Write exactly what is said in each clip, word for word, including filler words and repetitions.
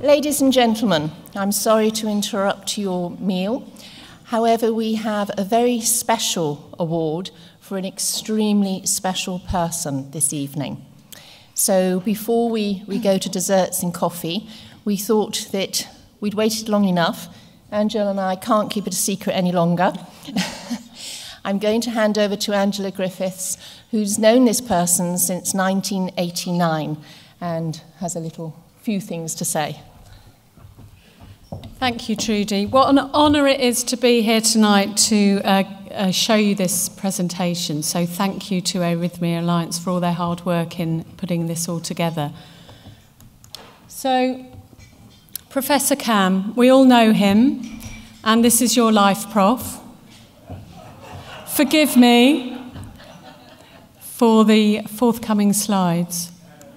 Ladies and gentlemen, I'm sorry to interrupt your meal. However, we have a very special award for an extremely special person this evening. So before we, we go to desserts and coffee, we thought that we'd waited long enough. Angela and I can't keep it a secret any longer. I'm going to hand over to Angela Griffiths, who's known this person since nineteen eighty-nine and has a little few things to say. Thank you, Trudie. What an honour it is to be here tonight to uh, uh, show you this presentation. So thank you to Arrhythmia Alliance for all their hard work in putting this all together. So, Professor Camm, we all know him, and this is your life, Prof. Forgive me for the forthcoming slides.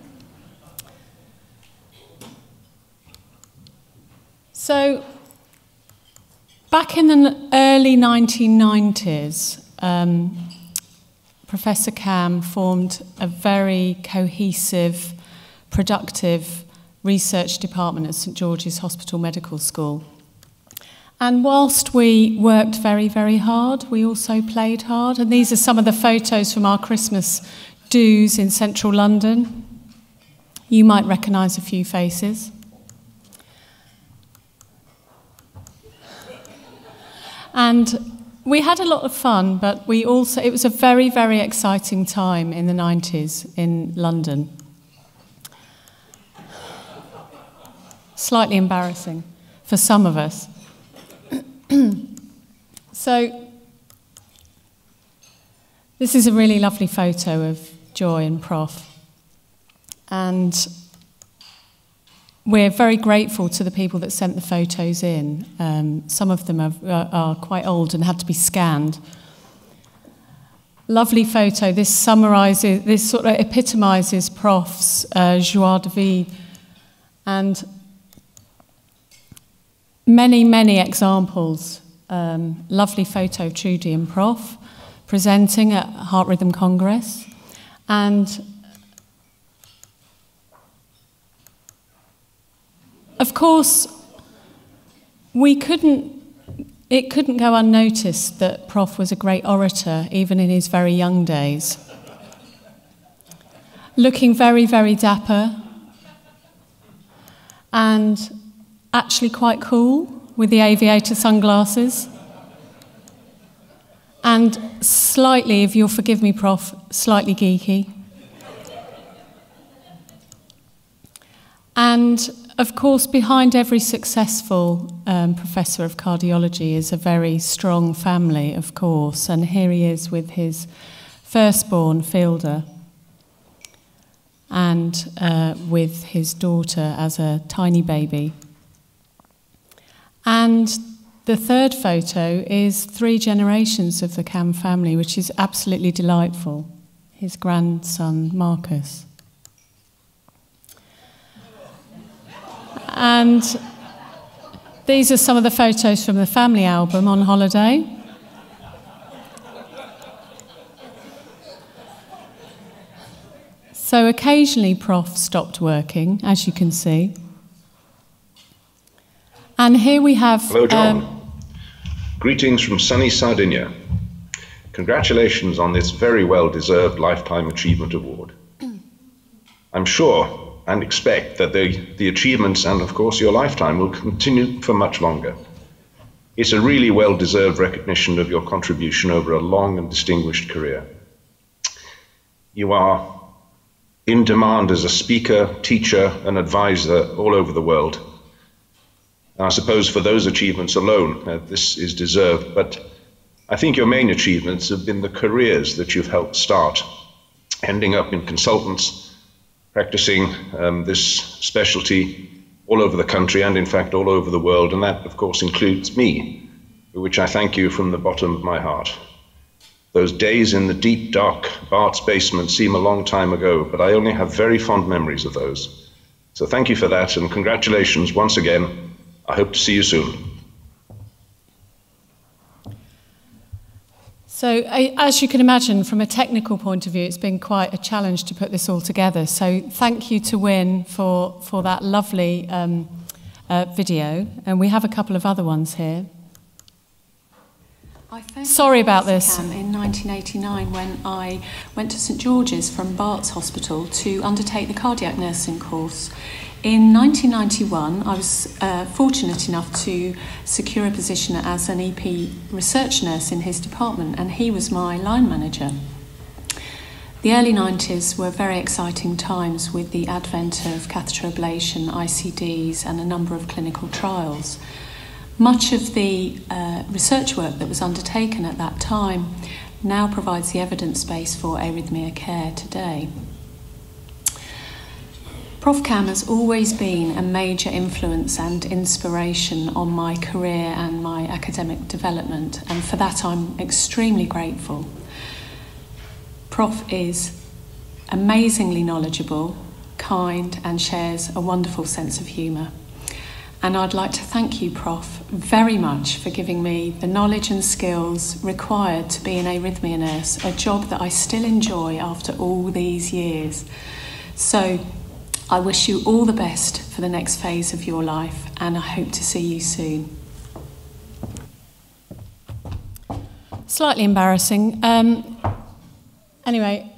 So, back in the early nineteen nineties, um, Professor Camm formed a very cohesive, productive research department at St George's Hospital Medical School. And whilst we worked very, very hard, we also played hard. And these are some of the photos from our Christmas do's in central London. You might recognise a few faces. And we had a lot of fun, but we also, it was a very, very exciting time in the nineties in London. Slightly embarrassing for some of us. So, this is a really lovely photo of Joy and Prof. And we're very grateful to the people that sent the photos in. Um, some of them are, are quite old and had to be scanned. Lovely photo. This summarises, this sort of epitomises Prof's uh, joie de vivre. And many, many examples. Um, lovely photo of Trudie and Prof presenting at Heart Rhythm Congress. And of course, we couldn't, it couldn't go unnoticed that Prof was a great orator, even in his very young days. Looking very, very dapper, and actually quite cool with the aviator sunglasses. And slightly, if you'll forgive me, Prof, slightly geeky. And of course, behind every successful um, professor of cardiology is a very strong family, of course. And here he is with his firstborn, Fielder, and uh, with his daughter as a tiny baby. And the third photo is three generations of the Camm family, which is absolutely delightful. His grandson, Marcus. And these are some of the photos from the family album on holiday. So occasionally Prof stopped working, as you can see. And here we have... Hello, John. Um, Greetings from sunny Sardinia. Congratulations on this very well-deserved Lifetime Achievement Award. I'm sure and expect that the, the achievements and, of course, your lifetime will continue for much longer. It's a really well-deserved recognition of your contribution over a long and distinguished career. You are in demand as a speaker, teacher, and advisor all over the world. And I suppose for those achievements alone, uh, this is deserved, but I think your main achievements have been the careers that you've helped start, ending up in consultants, practicing um, this specialty all over the country and, in fact, all over the world, and that, of course, includes me, for which I thank you from the bottom of my heart. Those days in the deep, dark Bart's basement seem a long time ago, but I only have very fond memories of those. So thank you for that, and congratulations once again. I hope to see you soon. So, as you can imagine, from a technical point of view, it's been quite a challenge to put this all together. So, thank you to Wynne for, for that lovely um, uh, video, and we have a couple of other ones here. I first Sorry about this. In nineteen eighty-nine, when I went to St George's from Barts Hospital to undertake the cardiac nursing course. In nineteen ninety-one, I was uh, fortunate enough to secure a position as an E P research nurse in his department, and he was my line manager. The early nineties were very exciting times with the advent of catheter ablation, I C Ds, and a number of clinical trials. Much of the uh, research work that was undertaken at that time now provides the evidence base for arrhythmia care today. Professor Camm has always been a major influence and inspiration on my career and my academic development, and for that I'm extremely grateful. Prof is amazingly knowledgeable, kind, and shares a wonderful sense of humour. And I'd like to thank you, Prof, very much for giving me the knowledge and skills required to be an arrhythmia nurse, a job that I still enjoy after all these years. So I wish you all the best for the next phase of your life, and I hope to see you soon. Slightly embarrassing. Um, anyway,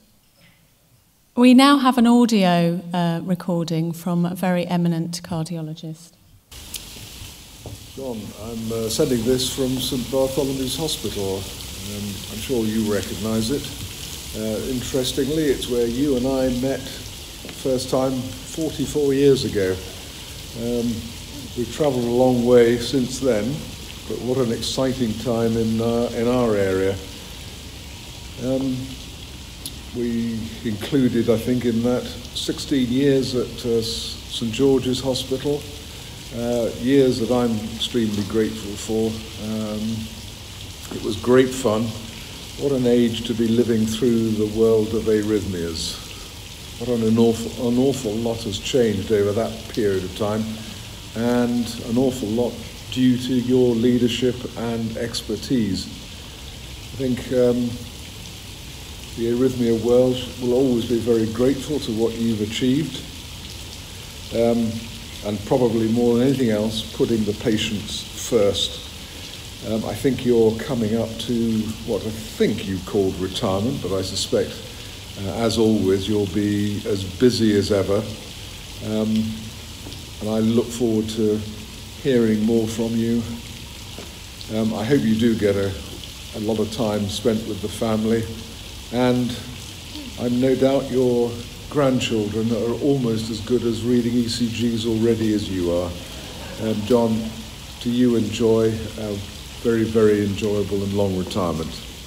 we now have an audio uh, recording from a very eminent cardiologist. John, I'm uh, sending this from St Bartholomew's Hospital. Um, I'm sure you recognise it. Uh, interestingly, it's where you and I met first time forty-four years ago. Um, we've travelled a long way since then, but what an exciting time in, uh, in our area. Um, we included, I think, in that sixteen years at uh, St George's Hospital, uh, years that I'm extremely grateful for. Um, it was great fun. What an age to be living through the world of arrhythmias. What an awful, an awful lot has changed over that period of time, and an awful lot due to your leadership and expertise. I think um, the arrhythmia world will always be very grateful to what you've achieved, um, and probably more than anything else, putting the patients first. Um, I think you're coming up to what I think you called retirement, but I suspect, uh, as always, you'll be as busy as ever. Um, and I look forward to hearing more from you. Um, I hope you do get a, a lot of time spent with the family, and I'm no doubt your grandchildren are almost as good as reading E C Gs already as you are. Um, John, do you enjoy a very, very enjoyable and long retirement?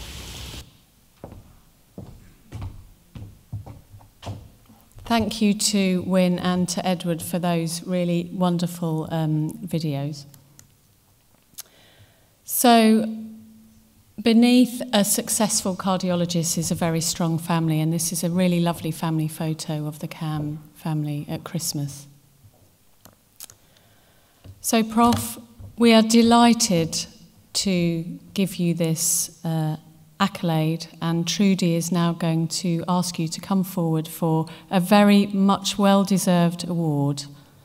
Thank you to Wyn and to Edward for those really wonderful um, videos. So, beneath a successful cardiologist is a very strong family, and this is a really lovely family photo of the Camm family at Christmas. So, Prof, we are delighted to give you this uh, accolade, and Trudie is now going to ask you to come forward for a very much well-deserved award.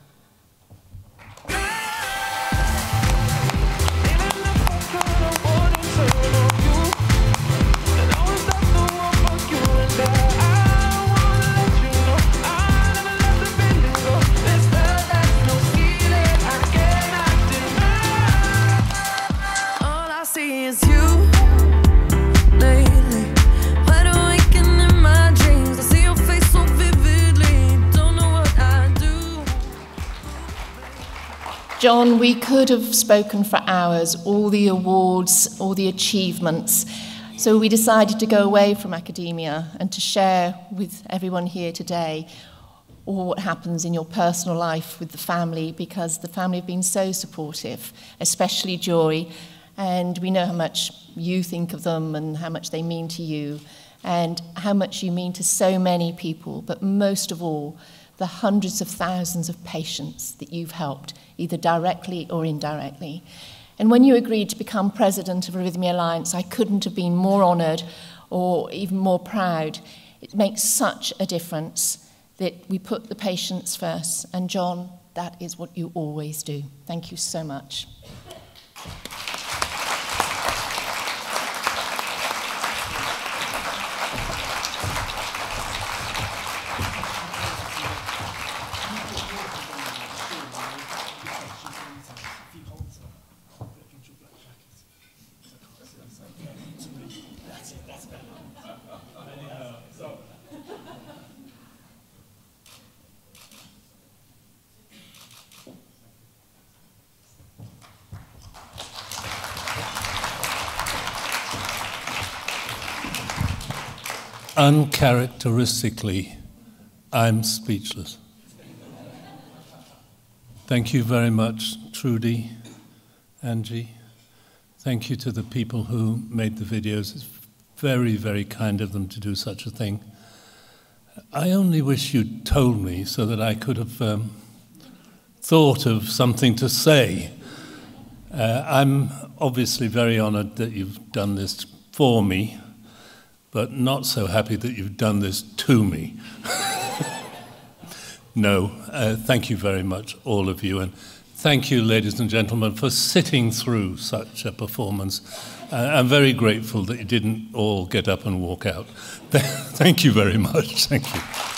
John, we could have spoken for hours, all the awards, all the achievements. So we decided to go away from academia and to share with everyone here today all what happens in your personal life with the family, because the family have been so supportive, especially Joy, and we know how much you think of them and how much they mean to you and how much you mean to so many people, but most of all, the hundreds of thousands of patients that you've helped, either directly or indirectly. And when you agreed to become president of Arrhythmia Alliance, I couldn't have been more honoured or even more proud. It makes such a difference that we put the patients first. And John, that is what you always do. Thank you so much. Uncharacteristically, I'm speechless. Thank you very much, Trudie, Angie. Thank you to the people who made the videos. It's very, very kind of them to do such a thing. I only wish you'd told me so that I could have um, thought of something to say. Uh, I'm obviously very honoured that you've done this for me, but not so happy that you've done this to me. No, uh, thank you very much, all of you, and thank you, ladies and gentlemen, for sitting through such a performance. Uh, I'm very grateful that you didn't all get up and walk out. Thank you very much. Thank you.